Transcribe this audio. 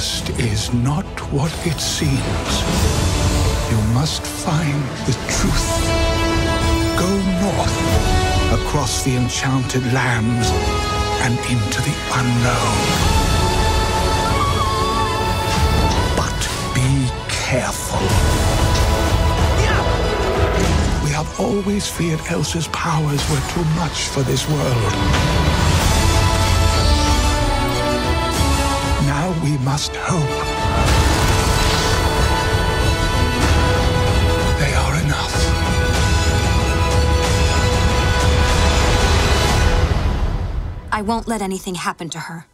past is not what it seems. You must find the truth. Go north, across the enchanted lands, and into the unknown. But be careful. We have always feared Elsa's powers were too much for this world. Now we must hope they are enough. I won't let anything happen to her.